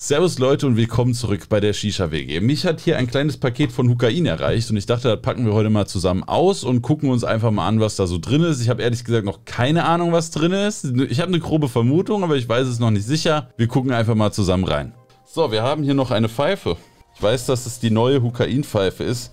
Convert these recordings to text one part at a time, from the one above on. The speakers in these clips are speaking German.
Servus Leute und willkommen zurück bei der Shisha WG. Mich hat hier ein kleines Paket von Hukain erreicht und ich dachte, das packen wir heute mal zusammen aus und gucken uns einfach mal an, was da so drin ist. Ich habe ehrlich gesagt noch keine Ahnung, was drin ist. Ich habe eine grobe Vermutung, aber ich weiß es noch nicht sicher. Wir gucken einfach mal zusammen rein. So, wir haben hier noch eine Pfeife. Ich weiß, dass es die neue Hukain-Pfeife ist.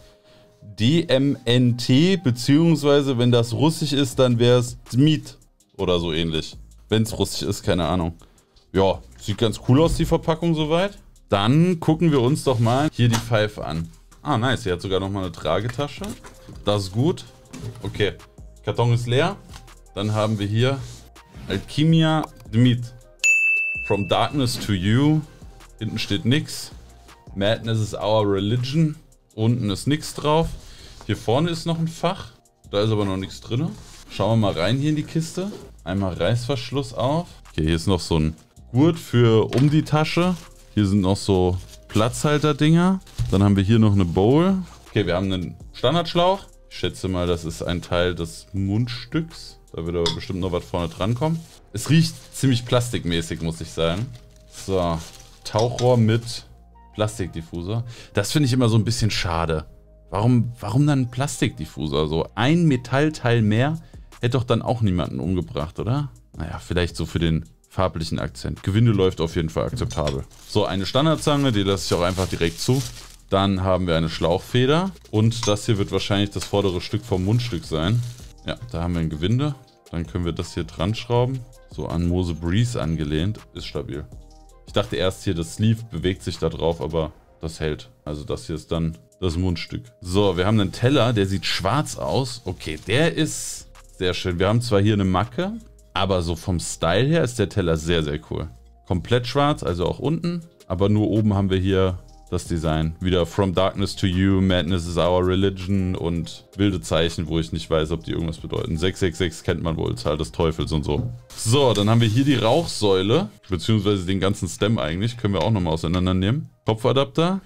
DMNT, beziehungsweise wenn das russisch ist, dann wäre es Dmit oder so ähnlich. Wenn es russisch ist, keine Ahnung. Ja, sieht ganz cool aus, die Verpackung soweit. Dann gucken wir uns doch mal hier die Pfeife an. Ah, nice, sie hat sogar noch mal eine Tragetasche. Das ist gut. Okay, Karton ist leer. Dann haben wir hier Alchimia Dmit. From Darkness to You. Hinten steht nix. Madness is our religion. Unten ist nichts drauf. Hier vorne ist noch ein Fach. Da ist aber noch nichts drin. Schauen wir mal rein hier in die Kiste. Einmal Reißverschluss auf. Okay, hier ist noch so ein Gurt für um die Tasche. Hier sind noch so Platzhalter-Dinger. Dann haben wir hier noch eine Bowl. Okay, wir haben einen Standardschlauch. Ich schätze mal, das ist ein Teil des Mundstücks. Da wird aber bestimmt noch was vorne dran kommen. Es riecht ziemlich plastikmäßig, muss ich sagen. So, Tauchrohr mit Plastikdiffusor. Das finde ich immer so ein bisschen schade. Warum dann ein Plastikdiffusor? So ein Metallteil mehr hätte doch dann auch niemanden umgebracht, oder? Naja, vielleicht so für den farblichen Akzent. Gewinde läuft auf jeden Fall akzeptabel. So, eine Standardzange, die lasse ich auch einfach direkt zu. Dann haben wir eine Schlauchfeder. Und das hier wird wahrscheinlich das vordere Stück vom Mundstück sein. Ja, da haben wir ein Gewinde. Dann können wir das hier dran schrauben. So an Mose Breeze angelehnt. Ist stabil. Ich dachte erst hier, das Sleeve bewegt sich da drauf, aber das hält. Also das hier ist dann das Mundstück. So, wir haben einen Teller, der sieht schwarz aus. Okay, der ist sehr schön. Wir haben zwar hier eine Macke, aber so vom Style her ist der Teller sehr, sehr cool. Komplett schwarz, also auch unten. Aber nur oben haben wir hier das Design. Wieder From Darkness to You, Madness is our religion und wilde Zeichen, wo ich nicht weiß, ob die irgendwas bedeuten. 666 kennt man wohl, Zahl des Teufels und so. So, dann haben wir hier die Rauchsäule, beziehungsweise den ganzen Stem eigentlich. Können wir auch nochmal auseinandernehmen. Kopfadapter.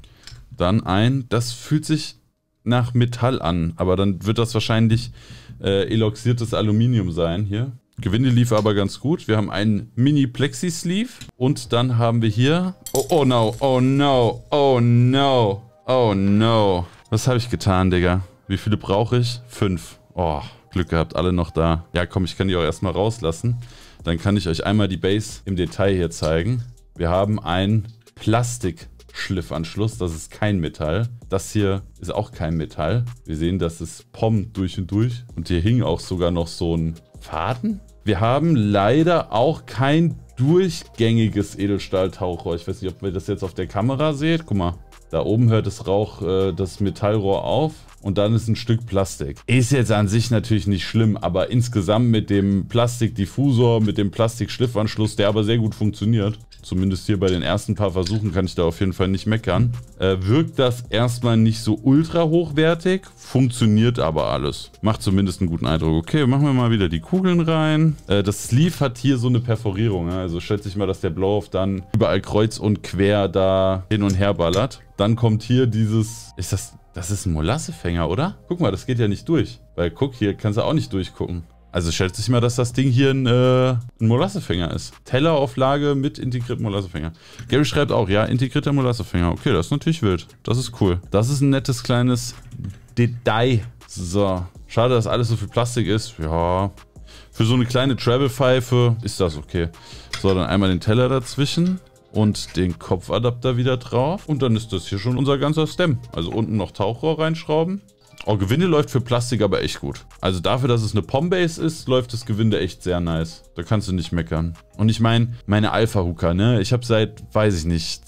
Dann das fühlt sich nach Metall an, aber dann wird das wahrscheinlich eloxiertes Aluminium sein hier. Gewinde lief aber ganz gut. Wir haben einen Mini-Plexi-Sleeve und dann haben wir hier... Oh no, oh no, oh no, oh no. Was habe ich getan, Digga? Wie viele brauche ich? 5. Oh, Glück gehabt, alle noch da. Ja, komm, ich kann die auch erstmal rauslassen. Dann kann ich euch einmal die Base im Detail hier zeigen. Wir haben einen Plastik-Schliffanschluss, das ist kein Metall. Das hier ist auch kein Metall. Wir sehen, das ist POM durch und durch. Und hier hing auch sogar noch so ein Faden. Wir haben leider auch kein durchgängiges Edelstahltauchrohr. Ich weiß nicht, ob ihr das jetzt auf der Kamera seht. Guck mal, da oben hört das Metallrohr auf und dann ist ein Stück Plastik. Ist jetzt an sich natürlich nicht schlimm, aber insgesamt mit dem Plastikdiffusor, mit dem Plastikschliffanschluss, der aber sehr gut funktioniert, zumindest hier bei den ersten paar Versuchen kann ich da auf jeden Fall nicht meckern, wirkt das erstmal nicht so ultra hochwertig, funktioniert aber alles. Macht zumindest einen guten Eindruck. Okay, machen wir mal wieder die Kugeln rein. Das Sleeve hat hier so eine Perforierung, also schätze ich mal, dass der Blow-Off dann überall kreuz und quer da hin und her ballert. Dann kommt hier dieses, das ist ein Molassefänger, oder? Guck mal, das geht ja nicht durch, weil guck, hier kannst du auch nicht durchgucken. Also schätze ich mal, dass das Ding hier ein Molassefänger ist. Tellerauflage mit integriertem Molassefänger. Gary schreibt auch, ja, integrierter Molassefänger. Okay, das ist natürlich wild. Das ist cool. Das ist ein nettes kleines Detail. So, schade, dass alles so viel Plastik ist. Ja, für so eine kleine Travel-Pfeife ist das okay. So, dann einmal den Teller dazwischen und den Kopfadapter wieder drauf. Und dann ist das hier schon unser ganzer Stem. Also unten noch Tauchrohr reinschrauben. Oh, Gewinde läuft für Plastik aber echt gut. Also dafür, dass es eine POM-Base ist, läuft das Gewinde echt sehr nice. Da kannst du nicht meckern. Und ich meine, meine Alpha-Hooker, ne? Ich habe seit, weiß ich nicht,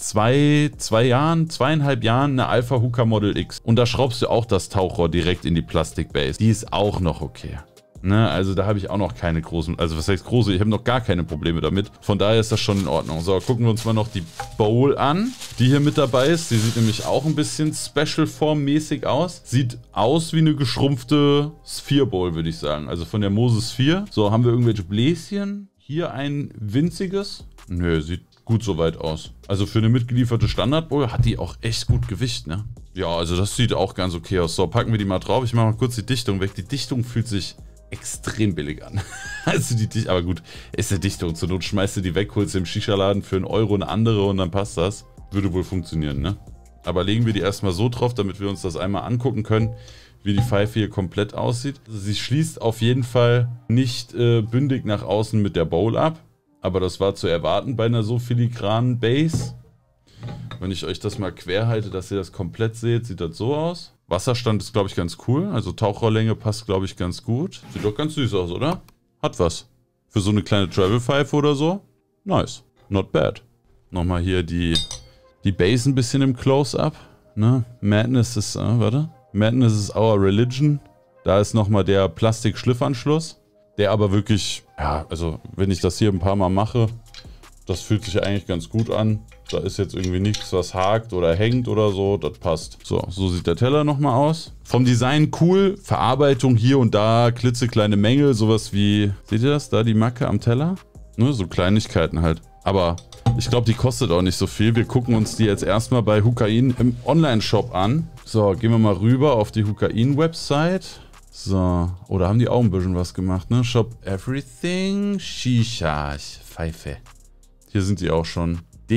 zweieinhalb Jahren eine Alpha-Hooker Model X. Und da schraubst du auch das Tauchrohr direkt in die Plastik-Base. Die ist auch noch okay. Ne, also da habe ich auch noch keine großen, also was heißt große, ich habe noch gar keine Probleme damit. Von daher ist das schon in Ordnung. So, gucken wir uns mal noch die Bowl an, die hier mit dabei ist. Die sieht nämlich auch ein bisschen Special-Form-mäßig aus. Sieht aus wie eine geschrumpfte Sphere Bowl, würde ich sagen. Also von der Mose Sphere. So, haben wir irgendwelche Bläschen? Hier ein winziges. Nö, sieht gut soweit aus. Also für eine mitgelieferte Standard-Bowl hat die auch echt gut Gewicht, ne? Ja, also das sieht auch ganz okay aus. So, packen wir die mal drauf. Ich mache mal kurz die Dichtung weg. Die Dichtung fühlt sich extrem billig an. Also die Dichtung, aber gut, ist eine Dichtung. Zur Not schmeißt du die weg, holst du im Shisha-Laden für 1 Euro eine andere und dann passt das. Würde wohl funktionieren, ne? Aber legen wir die erstmal so drauf, damit wir uns das einmal angucken können, wie die Pfeife hier komplett aussieht. Also sie schließt auf jeden Fall nicht bündig nach außen mit der Bowl ab. Aber das war zu erwarten bei einer so filigranen Base. Wenn ich euch das mal quer halte, dass ihr das komplett seht, sieht das so aus. Wasserstand ist, glaube ich, ganz cool. Also Tauchrohrlänge passt, glaube ich, ganz gut. Sieht doch ganz süß aus, oder? Hat was. Für so eine kleine Travel-Pfeife oder so. Nice. Not bad. Nochmal hier die Base ein bisschen im Close-Up. Ne? Madness ist, warte. Madness is our religion. Da ist nochmal der Plastik-Schliffanschluss. Der aber wirklich, ja, also wenn ich das hier ein paar Mal mache, das fühlt sich eigentlich ganz gut an. Da ist jetzt irgendwie nichts, was hakt oder hängt oder so. Das passt. So sieht der Teller nochmal aus. Vom Design cool. Verarbeitung hier und da, klitzekleine Mängel. Sowas wie, seht ihr das? Da die Macke am Teller? Ne, so Kleinigkeiten halt. Aber ich glaube, die kostet auch nicht so viel. Wir gucken uns die jetzt erstmal bei Hukain im Online-Shop an. So, gehen wir mal rüber auf die Hukain-Website. So, oder haben die auch ein bisschen was gemacht, ne? Shop Everything Shisha Pfeife. Hier sind die auch schon.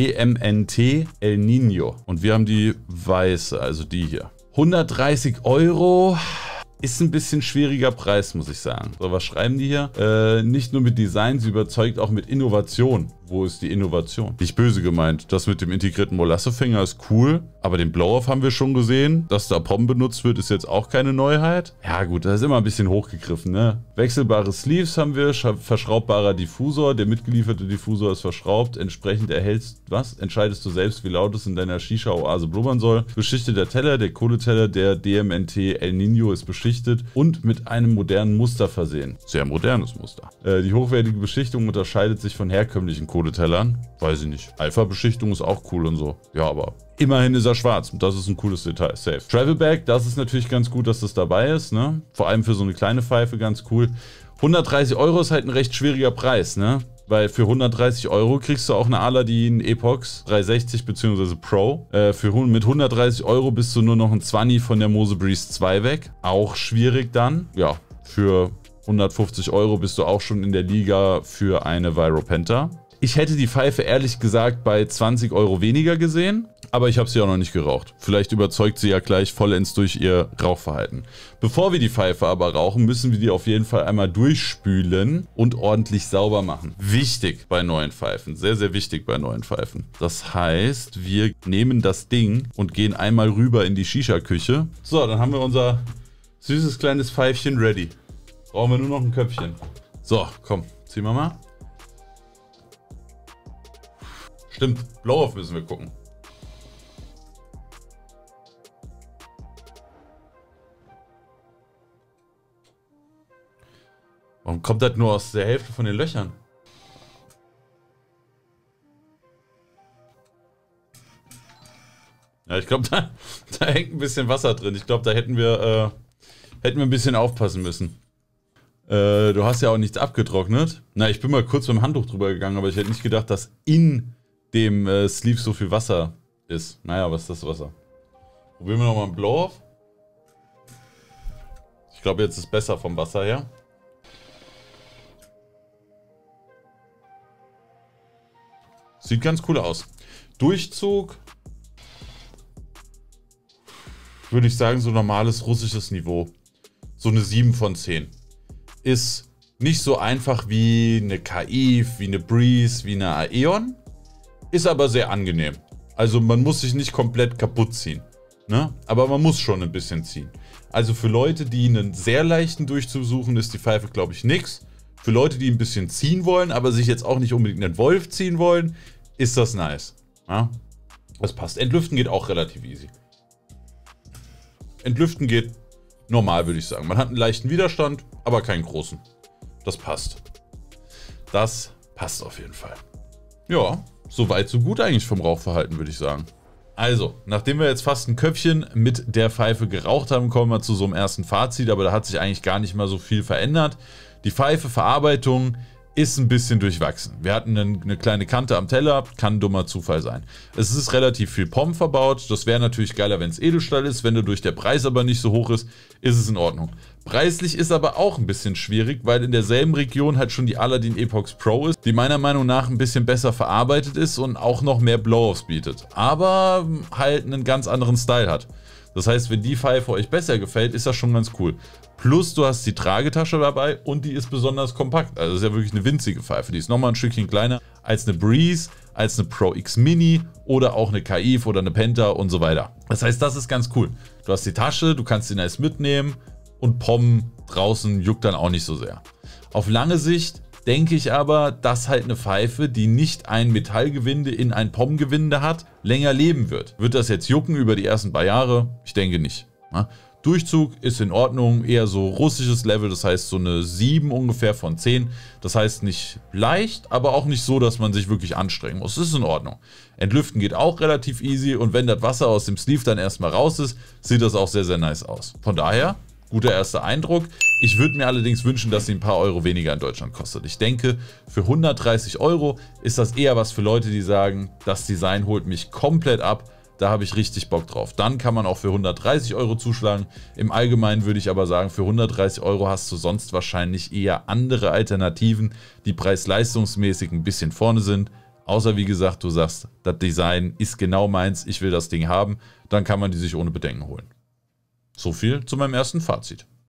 DMNT El Nino. Und wir haben die weiße, also die hier. 130 Euro. Ist ein bisschen schwieriger Preis, muss ich sagen. So, was schreiben die hier? Nicht nur mit Design, sie überzeugt auch mit Innovation. Wo ist die Innovation? Nicht böse gemeint. Das mit dem integrierten Molassefänger ist cool, aber den Blow-Off haben wir schon gesehen. Dass da POM benutzt wird, ist jetzt auch keine Neuheit. Ja gut, das ist immer ein bisschen hochgegriffen, ne? Wechselbare Sleeves haben wir, verschraubbarer Diffusor. Der mitgelieferte Diffusor ist verschraubt. Entsprechend entscheidest du selbst, wie laut es in deiner Shisha-Oase blubbern soll. Beschichteter Teller, der Kohleteller der DMNT El Nino ist beschichtet und mit einem modernen Muster versehen. Sehr modernes Muster. Die hochwertige Beschichtung unterscheidet sich von herkömmlichen Kohletellern. Weiß ich nicht. Alpha-Beschichtung ist auch cool und so. Ja, aber immerhin ist er schwarz. Das ist ein cooles Detail. Safe. Travelbag, das ist natürlich ganz gut, dass das dabei ist, ne? Vor allem für so eine kleine Pfeife ganz cool. 130 Euro ist halt ein recht schwieriger Preis, ne? Weil für 130 Euro kriegst du auch eine Aladin Epox 360 bzw. Pro. Mit 130 Euro bist du nur noch ein 20 von der Mose Breeze 2 weg. Auch schwierig dann. Ja, für 150 Euro bist du auch schon in der Liga für eine Viropenta. Ich hätte die Pfeife ehrlich gesagt bei 20 Euro weniger gesehen, aber ich habe sie auch noch nicht geraucht. Vielleicht überzeugt sie ja gleich vollends durch ihr Rauchverhalten. Bevor wir die Pfeife aber rauchen, müssen wir die auf jeden Fall einmal durchspülen und ordentlich sauber machen. Wichtig bei neuen Pfeifen, sehr, sehr wichtig bei neuen Pfeifen. Das heißt, wir nehmen das Ding und gehen einmal rüber in die Shisha-Küche. So, dann haben wir unser süßes kleines Pfeifchen ready. Brauchen wir nur noch ein Köpfchen. So, komm, ziehen wir mal. Stimmt, Blow-Off müssen wir gucken. Warum kommt das nur aus der Hälfte von den Löchern? Ja, ich glaube, da hängt ein bisschen Wasser drin. Ich glaube, da hätten wir ein bisschen aufpassen müssen. Du hast ja auch nichts abgetrocknet. Na, ich bin mal kurz mit dem Handtuch drüber gegangen, aber ich hätte nicht gedacht, dass in dem Sleeve so viel Wasser ist. Naja, was ist das Wasser? Probieren wir nochmal einen Blow-Off. Ich glaube, jetzt ist es besser vom Wasser her. Sieht ganz cool aus. Durchzug. Würde ich sagen, so normales russisches Niveau. So eine 7 von 10. Ist nicht so einfach wie eine Kaif, wie eine Breeze, wie eine Aeon. Ist aber sehr angenehm. Also man muss sich nicht komplett kaputt ziehen. Ne? Aber man muss schon ein bisschen ziehen. Also für Leute, die einen sehr leichten Durchzug suchen, ist die Pfeife, glaube ich, nix. Für Leute, die ein bisschen ziehen wollen, aber sich jetzt auch nicht unbedingt einen Wolf ziehen wollen, ist das nice. Ja? Das passt. Entlüften geht auch relativ easy. Entlüften geht normal, würde ich sagen. Man hat einen leichten Widerstand, aber keinen großen. Das passt. Das passt auf jeden Fall. Ja, so weit, so gut eigentlich vom Rauchverhalten, würde ich sagen. Also, nachdem wir jetzt fast ein Köpfchen mit der Pfeife geraucht haben, kommen wir zu so einem ersten Fazit, aber da hat sich eigentlich gar nicht mal so viel verändert. Die Pfeife, Verarbeitung ist ein bisschen durchwachsen. Wir hatten eine kleine Kante am Teller, kann ein dummer Zufall sein. Es ist relativ viel POM verbaut, das wäre natürlich geiler, wenn es Edelstahl ist, wenn dadurch der Preis aber nicht so hoch ist es in Ordnung. Preislich ist aber auch ein bisschen schwierig, weil in derselben Region halt schon die Aladin Epox Pro ist, die meiner Meinung nach ein bisschen besser verarbeitet ist und auch noch mehr Blow-Offs bietet, aber halt einen ganz anderen Style hat. Das heißt, wenn die Pfeife euch besser gefällt, ist das schon ganz cool. Plus du hast die Tragetasche dabei und die ist besonders kompakt. Also das ist ja wirklich eine winzige Pfeife. Die ist nochmal ein Stückchen kleiner als eine Breeze, als eine Pro X Mini oder auch eine Kaif oder eine Penta und so weiter. Das heißt, das ist ganz cool. Du hast die Tasche, du kannst die nice mitnehmen und POM draußen juckt dann auch nicht so sehr. Auf lange Sicht denke ich aber, dass halt eine Pfeife, die nicht ein Metallgewinde in ein POM-Gewinde hat, länger leben wird. Wird das jetzt jucken über die ersten paar Jahre? Ich denke nicht. Durchzug ist in Ordnung, eher so russisches Level, das heißt so eine 7 ungefähr von 10. Das heißt nicht leicht, aber auch nicht so, dass man sich wirklich anstrengen muss. Das ist in Ordnung. Entlüften geht auch relativ easy und wenn das Wasser aus dem Sleeve dann erstmal raus ist, sieht das auch sehr, sehr nice aus. Von daher, guter erster Eindruck. Ich würde mir allerdings wünschen, dass sie ein paar Euro weniger in Deutschland kostet. Ich denke, für 130 Euro ist das eher was für Leute, die sagen, das Design holt mich komplett ab. Da habe ich richtig Bock drauf. Dann kann man auch für 130 Euro zuschlagen. Im Allgemeinen würde ich aber sagen, für 130 Euro hast du sonst wahrscheinlich eher andere Alternativen, die preis-leistungsmäßig ein bisschen vorne sind. Außer wie gesagt, du sagst, das Design ist genau meins, ich will das Ding haben. Dann kann man die sich ohne Bedenken holen. So viel zu meinem ersten Fazit.